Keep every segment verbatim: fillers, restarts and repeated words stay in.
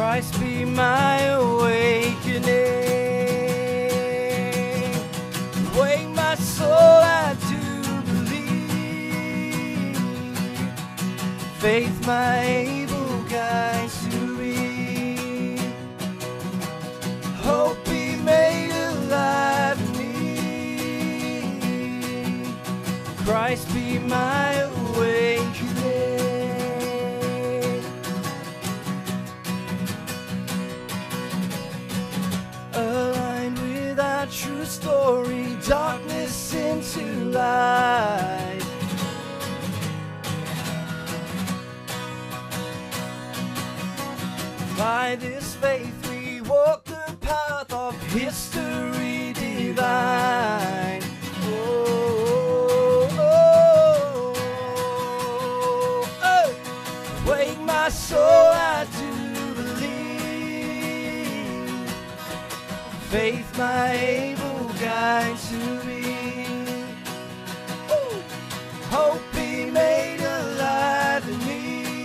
Christ be my awakening. Wake my soul, I do believe. Faith my able guide to me. Hope be made alive in me. Christ be my awakening. Aligned with our true story, darkness into light. By this faith we walk the path of history divine. Oh, oh, oh, oh. Wake my soul, I do believe. Faith my able guide to me. Ooh. Hope be made alive in me.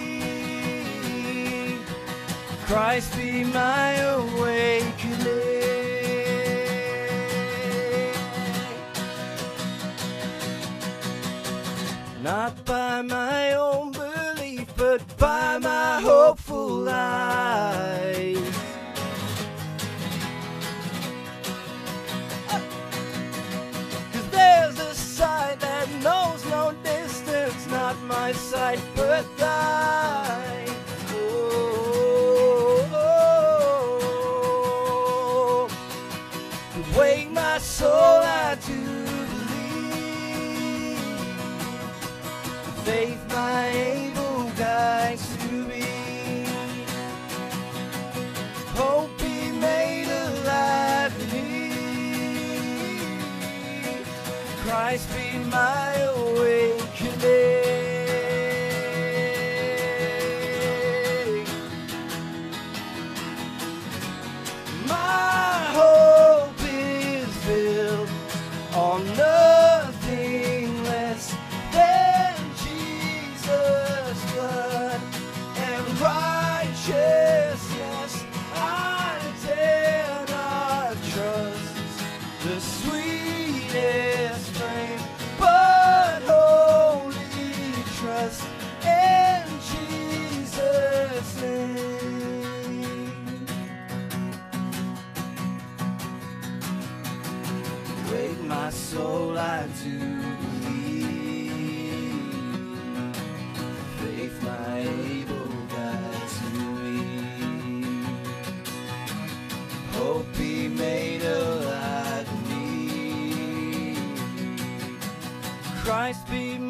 Christ be my awakening. Not by my own belief, but by my hopeful life. Cause there's a sight that knows no distance, not my sight, but thine. Wake my soul, I do believe. Faith my able guide to me. Hope be made alive in me. Christ be my awakening. My hope on nothing less than Jesus' blood and righteousness. I dare not trust the sweetest frame, but wholly trust in Jesus' name. Wake my soul, I do believe. Faith my able guide to me. Hope be made alive in me. Christ be